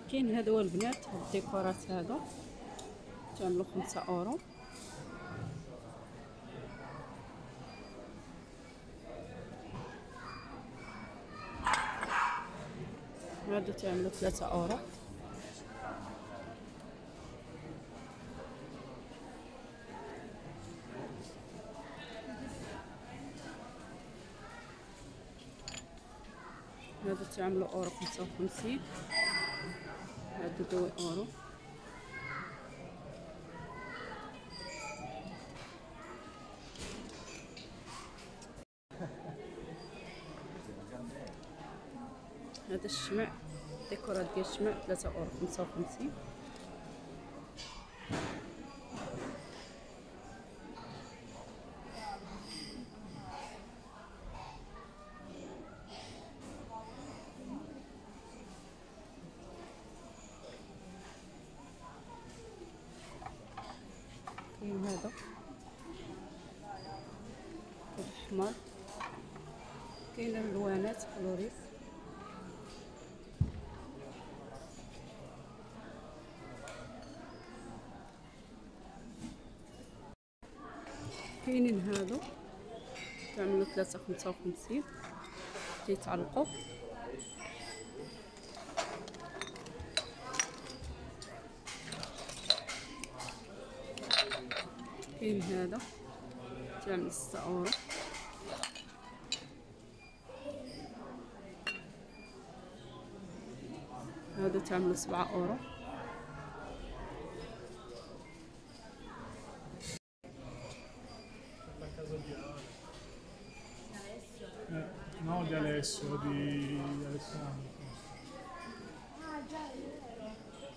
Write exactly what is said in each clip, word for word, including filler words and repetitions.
كاين هادو البنات هاد الديكورات هادو تعملوا خمسة اورو. هادو تعملوا ثلاثة اورو. هادو تعملوا اورو خمسة وخمسين. هادو دوي اورو. هذا الشمع ديكورات ديال الشمع ثلاثة اورو خمسة وخمسين. كاين هذا الاحمر. كاين الالوانات كلوريس. كاينين هادو تعملوا ثلاثة خمسة وخمسين تيتعلقوا. كاين هذا تعمل ستة اورو. هادو تعملوا سبعة اورو. No, di Alessio, di Alessandro. Ah, già, è vero.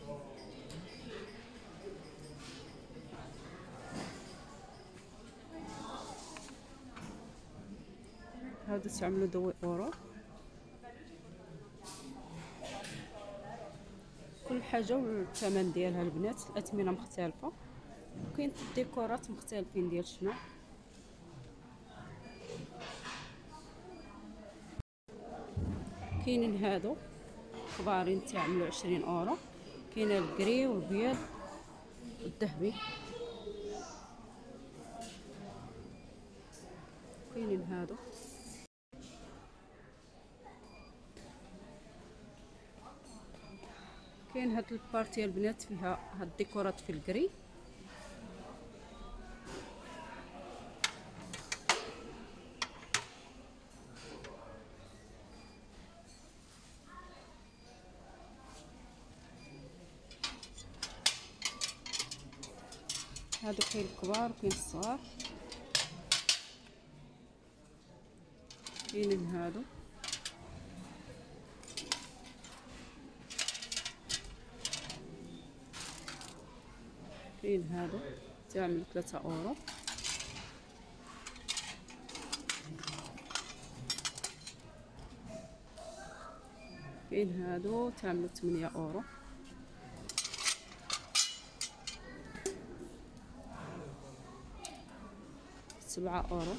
هادو تعملوا دوي اورو. كل حاجه والثمن ديالها البنات. الاثمنه مختلفه وكاين الديكورات مختلفين ديال الشمع. كاينين هادو كبارين تعملوا عشرين اورو. كاين الكري والبيض والذهبي. كاينين هادو. كاين هاد البارتي البنات فيها هاد الديكورات في الكري. هادو كاين الكبار وكاين الصغار. كاينين هادو. كاين هادو تعمل ثلاثة اورو. كاين هادو تعمل ثمانية اورو. سبعة اورو.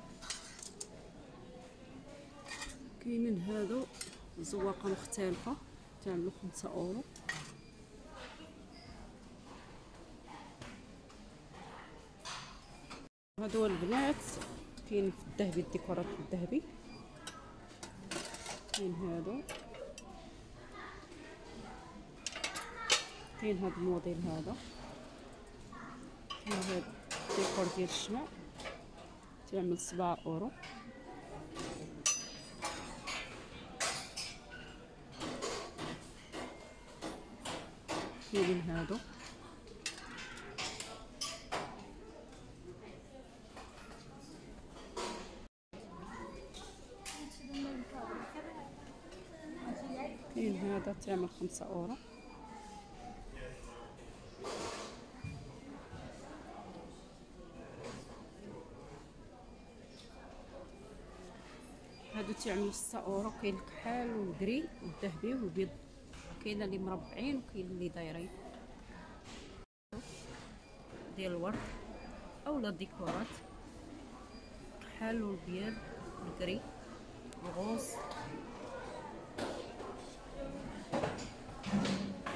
كاينين هادو زواقه مختلفه تعملوا خمسة اورو. هادو البنات كاين في الذهبي الديكورات في الذهبي. كاين هادو. كاين هاد الموديل هذا. كاين هاد الديكور ديال الشمع تعمل سبعة اورو. كاينين هادو. كاين هذا تعمل خمسة اورو. هادو تعملوا ستة اورو. كاين الكحال والكري والذهبي والبيض. كاين اللي مربعين وكاين اللي دايرين ديال الورد اولا ديكورات. الكحل والبيض والكري والغوص.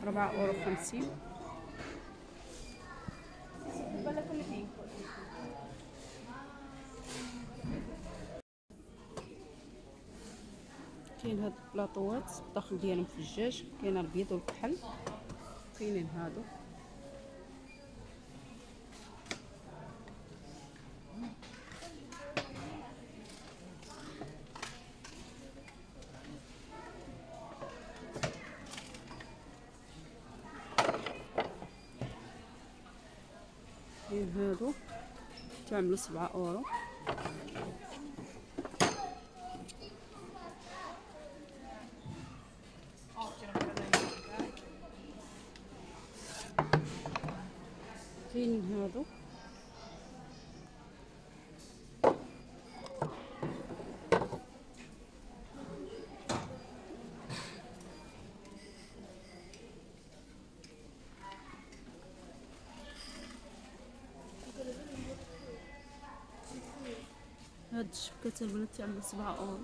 ربعة أورو خمسين. كاين هاد البلاطوات الداخل ديالهم فجاج، كاين الابيض والكحل، كاينين هادو. كاين هادو تعملوا سبعة اورو. كاينين هادو هاد الشبكات البنات تعمل سبعة اورو.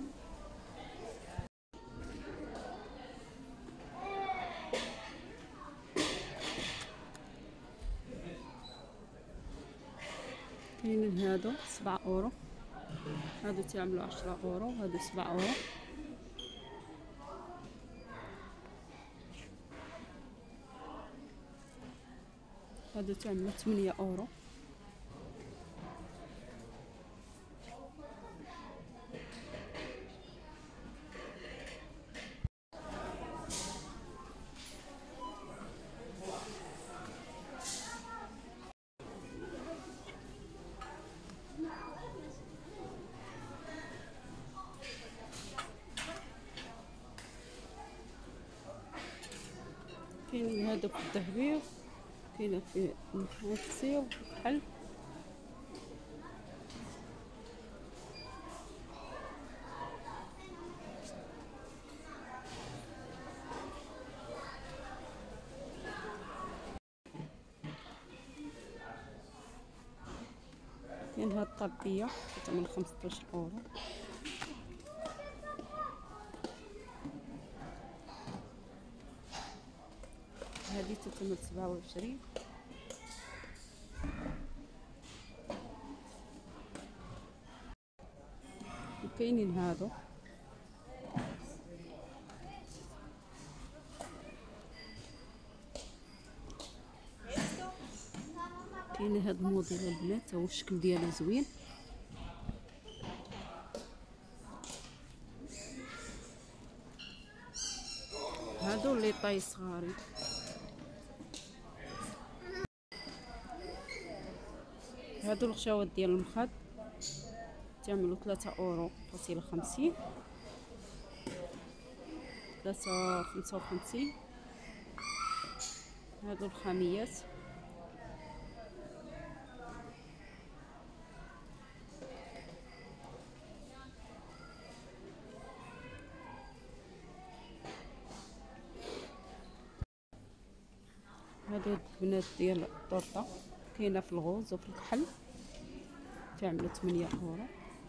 كاينين هادو سبعة اورو، هادو تعملوا عشرة اورو، هادو سبعة اورو. هادو تعملوا ثمانية اورو. كاينين هادو في الذهبي، كاينه في النحاسي والكحل. كاين هاد الطبية كتعمل خمسطاش اورو. هذه تتمر سبعة وعشرين. وكاينين هادو كاين هاد الموديل البنات، هو الشكل ديالو زوين. هادو لي طاي صغارين. هادو الغشاوات ديال المخد تعملوا ثلاثة اورو فاصلة خمسين، ثلاثة خمسة وخمسين. هادو الخاميات هادو البنات ديال الطورطه، كاينه في الغوز وفي الكحل، تعملوا ثمانية اورو.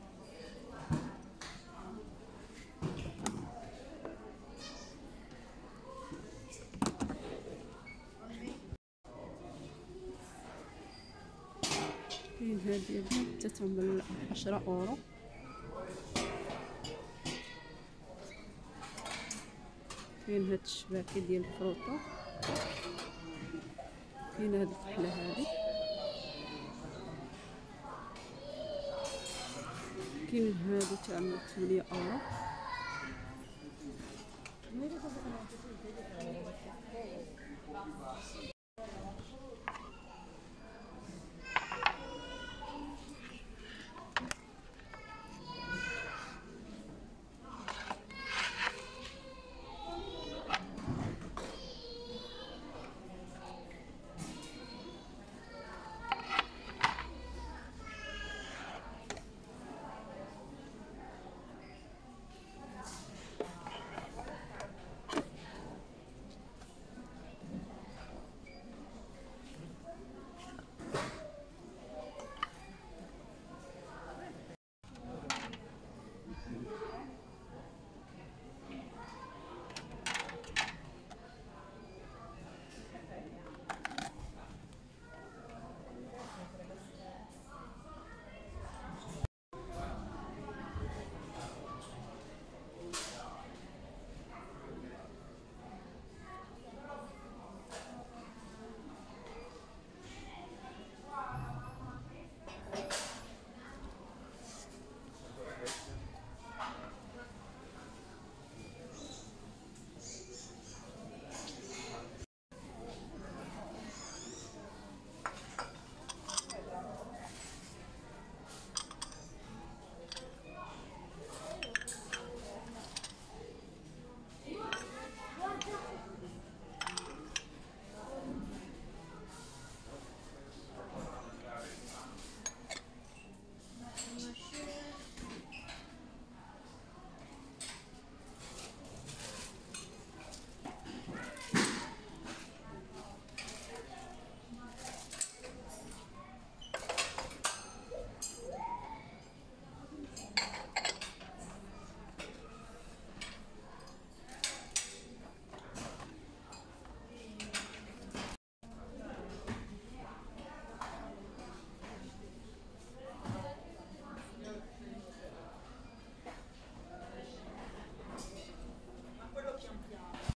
كاين هادي البنات تتعمل عشرة اورو. كاين هاد الشباكه ديال الفروطه، كاين هاد الكحله هادي، كاين هادو تعمل ثمانية اورو.